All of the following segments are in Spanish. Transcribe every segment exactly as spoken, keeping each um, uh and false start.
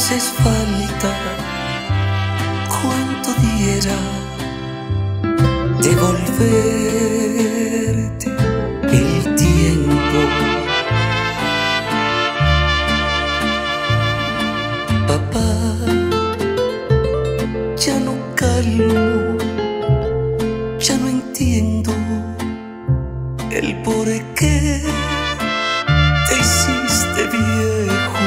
haces falta, cuánto diera devolverte el tiempo. Papá, ya no calmo, ya no entiendo el por qué te hiciste viejo.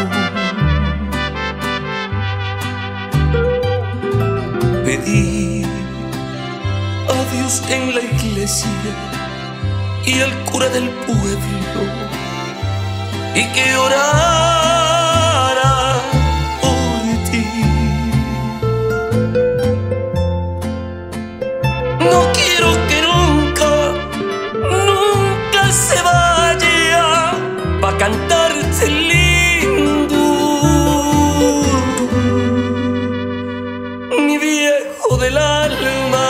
Pedí a Dios en la iglesia y al cura del pueblo, y que orara por ti. No quiero que nunca, nunca se vaya pa' cantarte lindo, mi viejo del alma.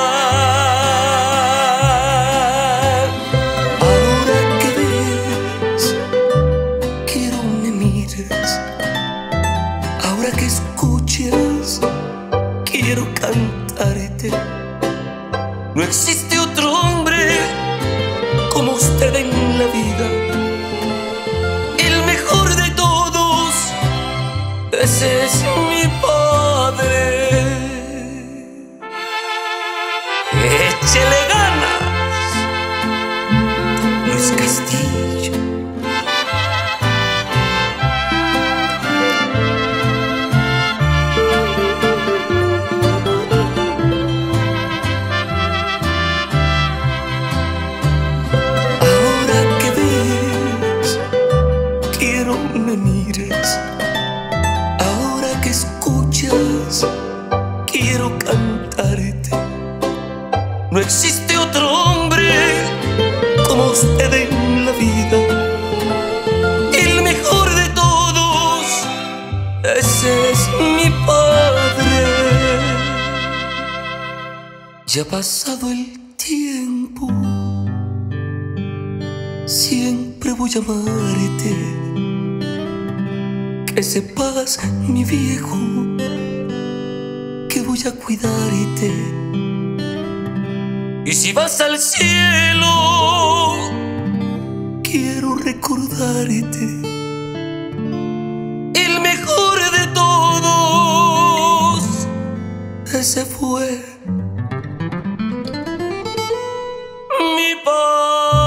Ahora que ves, quiero me mires. Ahora que escuchas, quiero cantarte. No existe otro hombre como usted en la vida, el mejor de todos, ese es mi padre. Échele ganas, Luis Castillo. Ahora que ves, quiero me mires. Ahora que escuchas, quiero cantarte. No existe otro hombre como usted en la vida, el mejor de todos, ese es mi padre. Ya ha pasado el tiempo, siempre voy a amarte. Que sepas, mi viejo, que voy a cuidarte. Y si vas al cielo, quiero recordarte, el mejor de todos, ese fue mi padre.